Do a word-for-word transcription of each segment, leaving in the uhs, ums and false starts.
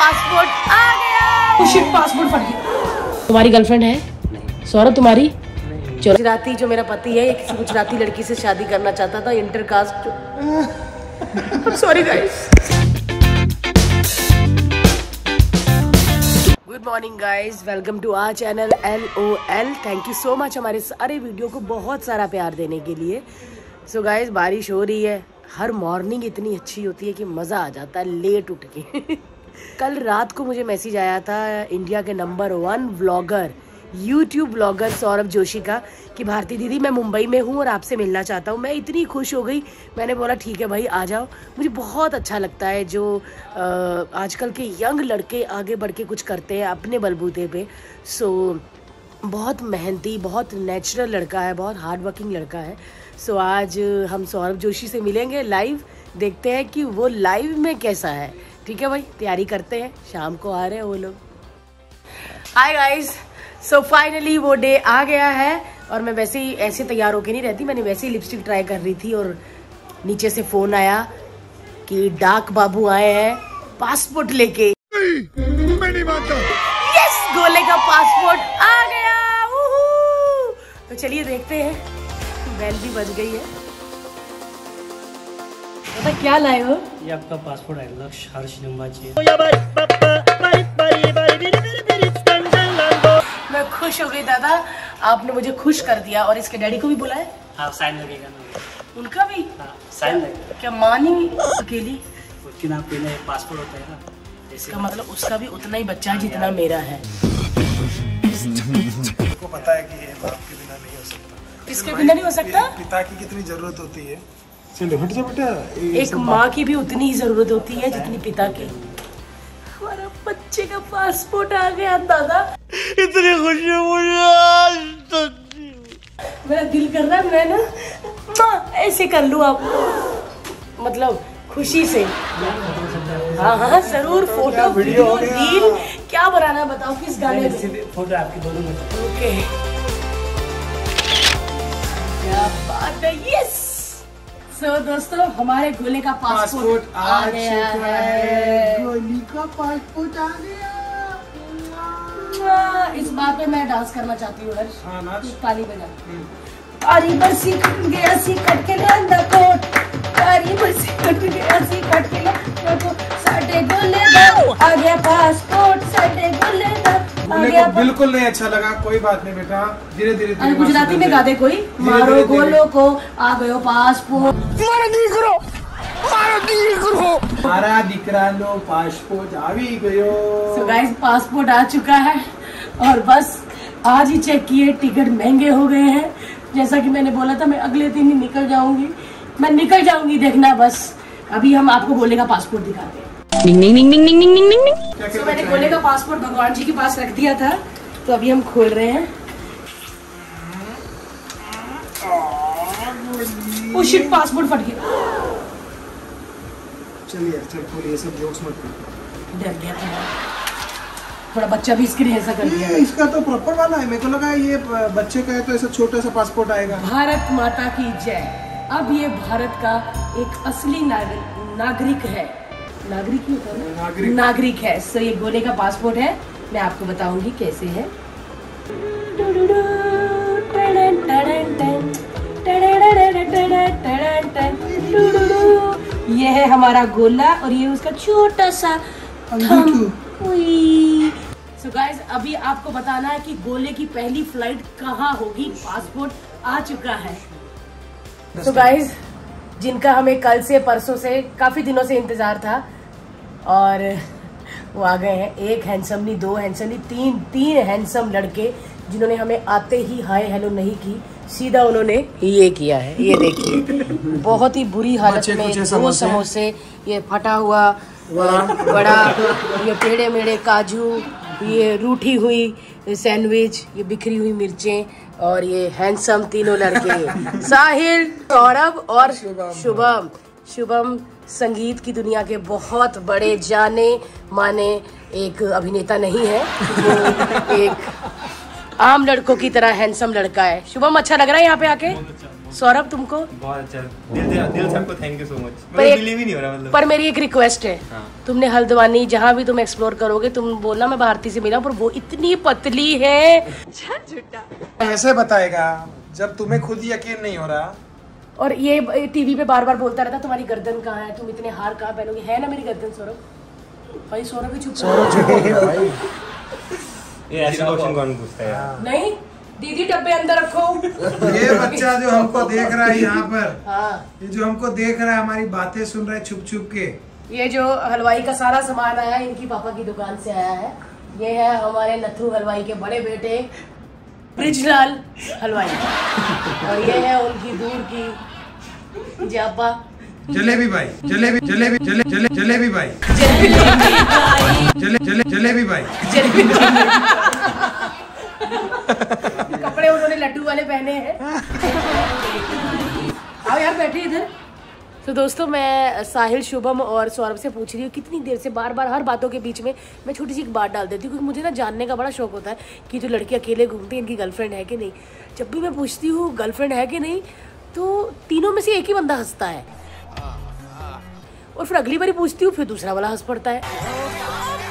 Passport आ गया। Shit, passport फट गया। तुम्हारी गर्लफ्रेंड है सौरभ? तुम्हारी गुजराती जो मेरा पति है, किसी गुजराती लड़की से शादी करना चाहता था, intercaste. Sorry guys. Good morning guys, welcome to our channel L O L. Thank you so much हमारे सारे वीडियो को बहुत सारा प्यार देने के लिए। सो so गाइस, बारिश हो रही है। हर मॉर्निंग इतनी अच्छी होती है कि मज़ा आ जाता है लेट उठ के। कल रात को मुझे मैसेज आया था इंडिया के number one vlogger, YouTube vlogger Saurabh Joshi का कि भारती दीदी मैं मुंबई में हूँ और आपसे मिलना चाहता हूँ। मैं इतनी खुश हो गई, मैंने बोला ठीक है भाई आ जाओ। मुझे बहुत अच्छा लगता है जो आ, आजकल के यंग लड़के आगे बढ़ के कुछ करते हैं अपने बलबूते पे। सो बहुत मेहनती, बहुत नेचुरल लड़का है, बहुत हार्ड वर्किंग लड़का है। सो आज हम सौरभ जोशी से मिलेंगे लाइव, देखते हैं कि वो लाइव में कैसा है। ठीक है भाई, तैयारी करते हैं, शाम को आ रहे हैं वो लोग। हाय गाइस, सो फाइनली वो डे आ गया है और मैं वैसे ही ऐसे तैयार होके नहीं रहती, मैंने वैसे ही लिपस्टिक ट्राई कर रही थी और नीचे से फोन आया कि डाक बाबू आए हैं पासपोर्ट लेके। मैं नहीं मानता। यस, गोले का पासपोर्ट आ गया। तो चलिए देखते हैं। बेल भी बज गई है। पता क्या लाए हो? ये आपका पासपोर्ट है, लक्ष्य हर्ष निम्बाची। मैं खुश हो गई दादा, आपने मुझे खुश कर दिया। और इसके डैडी को भी बुलाए? हाँ, साइन लगेगा ना। उनका भी? हाँ, साइन लगेगा। क्या मानी अकेली? उसके नाम पे पासपोर्ट होता है ना, इसका मतलब उसका भी उतना ही बच्चा है जितना मेरा है। को पता है कि ये बाप के बिना नहीं हो सकता। इसके बिना नहीं हो सकता? पिता की कितनी जरूरत होती है। चलो हट जा बेटा। एक माँ की भी उतनी ही जरूरत होती है जितनी पिता की। हमारा बच्चे का पासपोर्ट आ गया दादा, इतनी खुशी मुझे। मेरा दिल कर रहा है मैं ना माँ ऐसे कर लूँ आप, मतलब खुशी से। हाँ हाँ जरूर, फोटो वीडियो रील क्या बनाना बताओ, किस गाने में? फोटो आपकी दोनों में। ओके, क्या बात है। यस। सो दोस्तों, हमारे गोले का पासपोर्ट आ गया है। गोली का पासपोर्ट आ गया। इस बात पे मैं डांस करना चाहती हूँ हर्ष। हाँ, नाच। ताली बजा। तारी बरसी कट गया सी कट के लांदा कोट, तारी बरसी कट गया सी कट के लांदा कोट, साडे गोले दा आ गया पासपोर्ट, साडे गोले दा आ गया। बिल्कुल नहीं अच्छा लगा, कोई बात नहीं बेटा, धीरे धीरे। गुजराती में गा दे कोई। मारो गोलो को आ गयो पासपोर्ट, मारा दीकरो, मारा दीकरो, मारा दीकरा नो पासपोर्ट आवी गयो। सो गाइस, पासपोर्ट आ चुका है और बस आज ही चेक किए, टिकट महंगे हो गए हैं। जैसा कि मैंने बोला था, मैं अगले दिन ही निकल जाऊंगी, मैं निकल जाऊंगी, देखना बस। अभी हम आपको गोले का पासपोर्ट दिखाते हैं। निंग निंग निंग निंग निंग निंग निंग। तो मैंने गोले का पासपोर्ट भगवान जी के पास रख दिया था, तो अभी हम खोल रहे हैं। ओ शिट, पासपोर्ट फट गया। चलिए चल खोलिए, सब जोक्स मत करो। डर गया था थोड़ा, बच्चा भी इसके लिए ऐसा कर दिया। इसका तो प्रॉपर वाला है, मेरे को लगा ये बच्चे का है तो ऐसा छोटा सा पासपोर्ट आएगा। भारत माता की जय। अब ये भारत का एक असली नागरिक नागरिक है। नागरिक ही होता है ना? नागरिक नागरिक है। सो ये गोले का पासपोर्ट है, मैं आपको बताऊंगी कैसे है। ये है हमारा गोला और ये उसका छोटा सा थंब। सो गाइस, अभी आपको बताना है कि गोले की पहली फ्लाइट कहाँ होगी। पासपोर्ट आ चुका है। सो गाइस, जिनका हमें कल से परसों से काफी दिनों से इंतजार था और वो आ गए हैं। एक हैंडसम नहीं, दो हैंडसम नहीं, तीन तीन हैंडसम लड़के जिन्होंने हमें आते ही हाय हेलो नहीं की, सीधा उन्होंने ये किया है। ये देखिए, बहुत ही बुरी हालत में दो समोसे, ये फटा हुआ बड़ा, ये टेढ़े मेढ़े काजू, ये रूठी हुई सैंडविच, ये बिखरी हुई मिर्चें और ये हैंडसम तीनों लड़के साहिल, सौरभ और शुभम। शुभम संगीत की दुनिया के बहुत बड़े जाने माने एक अभिनेता नहीं है, वो एक आम लड़कों की तरह हैंडसम लड़का है। शुभम, अच्छा लग रहा है यहाँ पे आके? सौरभ तुमको? बहुत अच्छा, दिल दिल, दिल से आपको थैंक यू सो मच। पर एक- बिलीव ही नहीं हो रहा मतलब। पर मेरी एक रिक्वेस्ट है, हाँ। तुमने हल्द्वानी जहाँ भी तुम एक्सप्लोर करोगे तुम बोलना मैं भारती से मिला, पर वो इतनी पतली है। ऐसे बताएगा जब तुम्हें खुद यकीन नहीं हो रहा। और ये टीवी पे बार बार बोलता रहता तुम्हारी गर्दन कहाँ है, तुम इतने हार कहाँ पहनोगे। है ना मेरी गर्दन सौरभ? भाई सौरभ भी चुप भाई ये ऐसे क्वेश्चन कौन पूछता है यार? नहीं दीदी डब्बे अंदर रखो। ये बच्चा जो हमको देख रहा है यहाँ पर, हाँ, ये जो हमको देख रहा है, हमारी बातें सुन रहा है छुप छुप के। ये जो हलवाई का सारा सामान आया है इनकी पापा की दुकान से आया है। ये है हमारे नथरू हलवाई के बड़े बेटे ब्रिजलाल हलवाई, और ये है उनकी दूर की जापा जलेबी भाई, जलेबी जलेबी जले जले जलेबी भाई, जले जले जलेबी भाई। कपड़े उन्होंने लड्डू वाले पहने हैं। आओ यार बैठे इधर। तो दोस्तों मैं साहिल, शुभम और सौरभ से पूछ रही हूँ कितनी देर से बार बार हर बातों के बीच में मैं छोटी सी एक बात डाल देती हूँ, क्योंकि मुझे ना जानने का बड़ा शौक होता है कि जो लड़के अकेले घूमते हैं इनकी गर्लफ्रेंड है कि नहीं। जब भी मैं पूछती हूँ गर्लफ्रेंड है कि नहीं तो तीनों में से एक ही बंदा हंसता है, और फिर अगली बारी पूछती हूँ फिर दूसरा वाला हंस पड़ता है।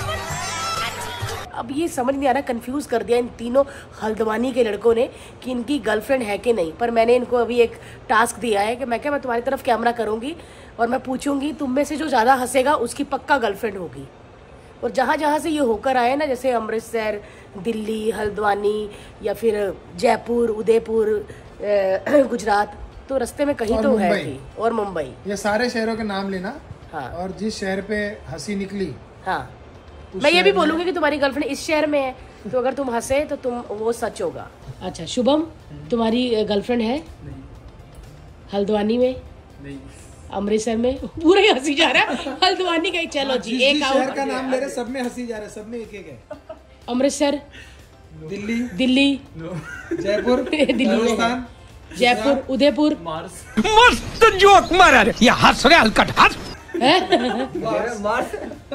अब ये समझ नहीं आ रहा, कंफ्यूज कर दिया इन तीनों हल्द्वानी के लड़कों ने कि इनकी गर्लफ्रेंड है कि नहीं। पर मैंने इनको अभी एक टास्क दिया है कि मैं क्या मैं तुम्हारी तरफ कैमरा करूंगी और मैं पूछूंगी तुम में से जो ज़्यादा हंसेगा उसकी पक्का गर्लफ्रेंड होगी। और जहाँ जहाँ से ये होकर आए ना, जैसे अमृतसर, दिल्ली, हल्द्वानी या फिर जयपुर, उदयपुर, गुजरात, तो रास्ते में कहीं तो है थी, और मुंबई। ये सारे शहरों के नाम लेना। हाँ। और जिस शहर पे हंसी निकली, हाँ मैं ये भी बोलूंगी कि तुम्हारी गर्लफ्रेंड इस शहर में है, तो अगर तुम हंसे तो तुम वो सच होगा। अच्छा शुभम, तुम्हारी गर्लफ्रेंड है? हल्द्वानी में? नहीं। अमृतसर में? पूरा ही हंसी जा रहा है हल्द्वानी का। चलो जी एक शहर का नाम ले रहे, सब में हंसी जा रहे, सब में एक एक है। अमृतसर, दिल्ली, दिल्ली, जयपुर, दिल्ली में है। जयपुर, उदयपुर। मार्स। मस्त जोक मारा रे, ये हंस रे हलकट हंस। मार्स।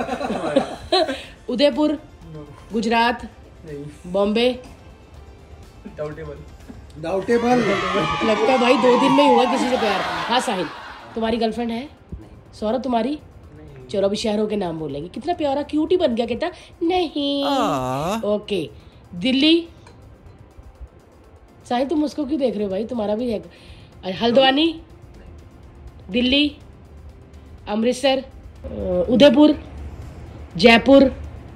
उदयपुर, गुजरात, बॉम्बे। डाउटेबल। डाउटेबल। लगता है भाई दो दिन में ही हुआ किसी से प्यार। हाँ साहिल, तुम्हारी गर्लफ्रेंड है? सौरभ तुम्हारी? चलो अभी शहरों के नाम बोलेंगे। कितना प्यारा क्यूट ही बन गया, कहता नहीं। ओके, दिल्ली। साहिल तुम उसको क्यों देख रहे हो भाई, तुम्हारा भी है। हल्द्वानी, दिल्ली, अमृतसर, उदयपुर, जयपुर,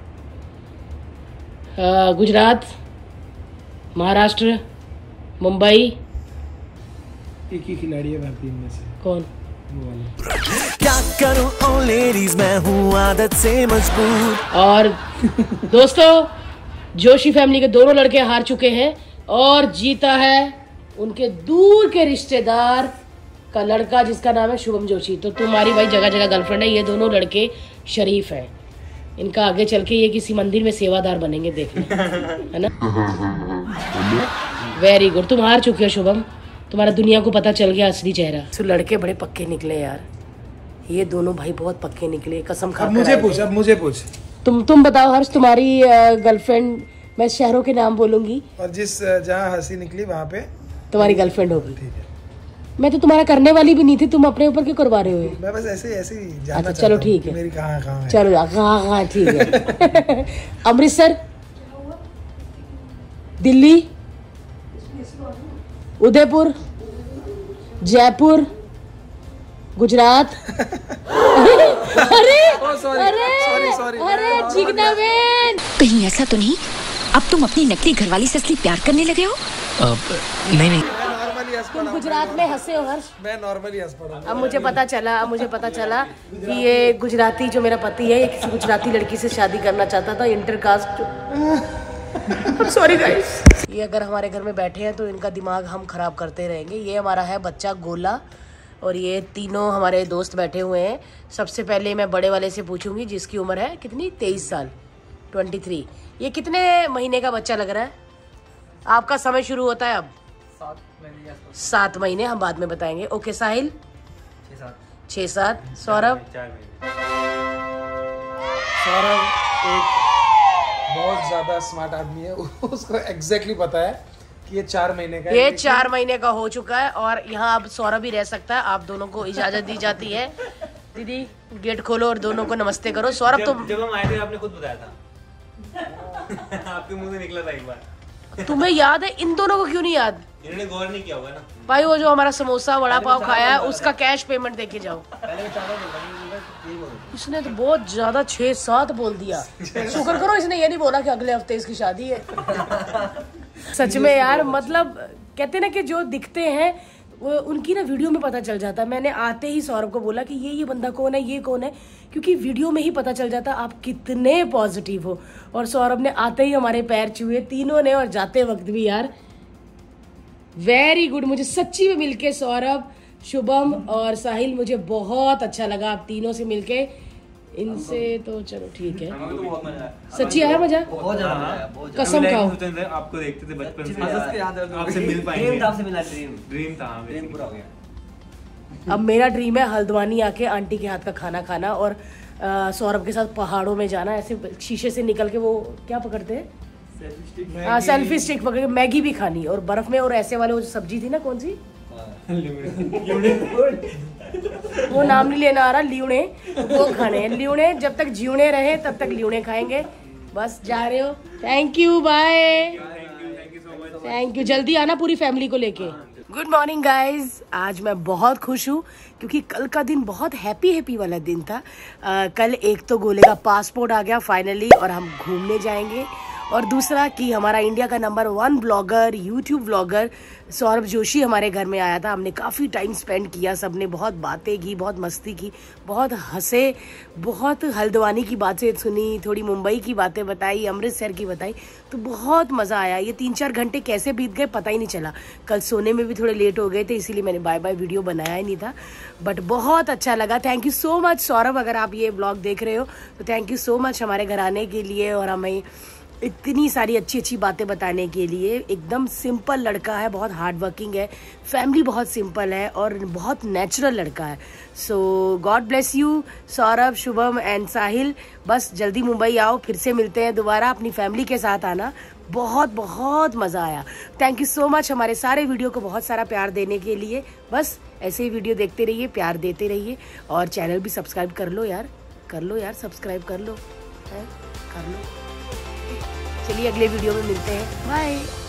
गुजरात, महाराष्ट्र, मुंबई। एक ही खिलाड़ी है भारतीय में से। कौन? वो वाला। क्या करूं ओ लेडीज, मैं हूँ आदत से मजबूर। और दोस्तों जोशी फैमिली के दोनों लड़के हार चुके हैं और जीता है उनके दूर के रिश्तेदार का लड़का जिसका नाम है शुभम जोशी। तो तुम्हारी भाई जगह जगह गर्लफ्रेंड है। ये दोनों लड़के शरीफ हैं, इनका आगे चल के ये किसी मंदिर में सेवादार बनेंगे, देखना है ना। वेरी गुड, तुम हार चुके हो शुभम, तुम्हारा दुनिया को पता चल गया असली चेहरा। तो लड़के बड़े पक्के निकले यार, ये दोनों भाई बहुत पक्के निकले, कसम खा। अब मुझे पूछ, अब मुझे पूछ। तुम तुम बताओ हर्ष, तुम्हारी गर्लफ्रेंड, मैं शहरों के नाम बोलूंगी और जिस जहाँ हंसी निकली वहाँ पे तुम्हारी गर्लफ्रेंड होगी। ठीक है। मैं तो तुम्हारा करने वाली भी नहीं थी, तुम अपने ऊपर क्यों करवा रहे हो? मैं बस ऐसे ऐसे ही जानना अच्छा चाहता चलो हूँ ठीक कि है, मेरी कहाँ कहाँ है। चलो हाँ हाँ ठीक है। अमृतसर, दिल्ली, उदयपुर, जयपुर, गुजरात। अरे अरे अरे जीगना बेन, कहीं ऐसा तो नहीं अब तुम अपनी नकली घरवाली से असली प्यार करने लगे हो? नहीं नहीं, मैं नॉर्मली हंस तुम पड़ा। गुजरात में हंसे हो हर्ष? मैं नॉर्मली हंस पड़ा। अब मुझे पता चला, अब मुझे पता चला कि ये गुजराती जो मेरा पति है ये किसी गुजराती लड़की से शादी करना चाहता था, इंटरकास्ट। Sorry guys. ये अगर हमारे घर में बैठे हैं तो इनका दिमाग हम खराब करते रहेंगे। ये हमारा है बच्चा गोला और ये तीनों हमारे दोस्त बैठे हुए हैं। सबसे पहले मैं बड़े वाले से पूछूंगी जिसकी उम्र है कितनी, तेईस साल, ट्वेंटी थ्री। ये कितने महीने का बच्चा लग रहा है? आपका समय शुरू होता है अब। सात महीने के आसपास। सात महीने, हम बाद में बताएंगे। ओके साहिल? छः सात। छः सात। सौरभ? चार महीने। सौरभ एक बहुत ज़्यादा स्मार्ट आदमी है, उसको एग्जैक्टली पता है ये चार महीने का ये चार महीने का हो चुका है और यहाँ अब सौरभ भी रह सकता है। आप दोनों को इजाजत दी जाती है। दीदी गेट खोलो और दोनों को नमस्ते करो। सौरभ तो जब हम आए थे आपने खुद बताया था। आपके मुंह से निकला था एक बार। तुम्हें याद है, इन दोनों को क्यों नहीं याद? इन्होंने गौर नहीं किया होगा ना भाई वो जो हमारा समोसा वड़ा पाव खाया है उसका कैश पेमेंट देके जाओ। इसने तो बहुत ज्यादा छह सात बोल दिया। शुक्र करो इसने ये नहीं बोला कि अगले हफ्ते इसकी शादी है। सच में यार, मतलब कहते ना कि जो दिखते हैं वो उनकी ना वीडियो में पता चल जाता है। मैंने आते ही सौरभ को बोला कि ये ये बंदा कौन है, ये कौन है, क्योंकि वीडियो में ही पता चल जाता है आप कितने पॉजिटिव हो। और सौरभ ने आते ही हमारे पैर छुए तीनों ने, और जाते वक्त भी यार वेरी गुड। मुझे सच्ची में मिलके सौरभ, शुभम और साहिल मुझे बहुत अच्छा लगा। आप तीनों से मिलके, इनसे तो चलो ठीक है। सच्ची आया मजा, बहुत ज्यादा मजा आया, बहुत ज्यादा। कसम खाओ। आपको देखते थे बचपन से, आपसे मिल पाएंगे। ड्रीम था, आपसे मिला, ड्रीम ड्रीम था, ड्रीम पूरा हो गया। अब मेरा ड्रीम है हल्द्वानी आके आंटी के हाथ का खाना खाना और आ, सौरभ के साथ पहाड़ों में जाना। ऐसे शीशे से निकल के वो क्या पकड़ते हैं, हाँ सेल्फी स्टिक पकड़ के मैगी भी खानी, और बर्फ में। और ऐसे वाले वो जो सब्जी थी ना, कौन सी वो नाम नहीं लेना आ रहा, ल्यूणे, वो खाने हैं। ल्यूणे जब तक जीवने रहे तब तक ल्यूणे खाएंगे। बस जा रहे हो, thank you, bye, thank you. जल्दी आना पूरी फैमिली को लेके। Good morning guys. आज मैं बहुत खुश हूँ क्योंकि कल का दिन बहुत हैप्पी हैप्पी वाला दिन था। आ, कल एक तो गोले का पासपोर्ट आ गया फाइनली और हम घूमने जाएंगे, और दूसरा कि हमारा इंडिया का number one blogger, YouTube blogger Saurabh Joshi हमारे घर में आया था। हमने काफ़ी टाइम स्पेंड किया, सबने बहुत बातें की, बहुत मस्ती की, बहुत हंसे, बहुत हल्द्वानी की बातें सुनी, थोड़ी मुंबई की बातें बताई, अमृतसर की बताई, तो बहुत मज़ा आया। ये तीन चार घंटे कैसे बीत गए पता ही नहीं चला। कल सोने में भी थोड़े लेट हो गए थे, इसीलिए मैंने बाय बाय वीडियो बनाया ही नहीं था, बट बहुत अच्छा लगा। Thank you so much Saurabh, अगर आप ये ब्लॉग देख रहे हो तो थैंक यू सो मच हमारे घर आने के लिए और हमें इतनी सारी अच्छी अच्छी बातें बताने के लिए। एकदम सिंपल लड़का है, बहुत हार्ड वर्किंग है, फैमिली बहुत सिंपल है और बहुत नेचुरल लड़का है। So god bless you Saurabh, Shubham and Sahil. बस जल्दी मुंबई आओ, फिर से मिलते हैं दोबारा, अपनी फैमिली के साथ आना। बहुत बहुत मज़ा आया। थैंक यू सो मच हमारे सारे वीडियो को बहुत सारा प्यार देने के लिए। बस ऐसे ही वीडियो देखते रहिए, प्यार देते रहिए, और चैनल भी सब्सक्राइब कर लो यार, कर लो यार, सब्सक्राइब कर लो, है कर लो। चलिए अगले वीडियो में मिलते हैं, बाय।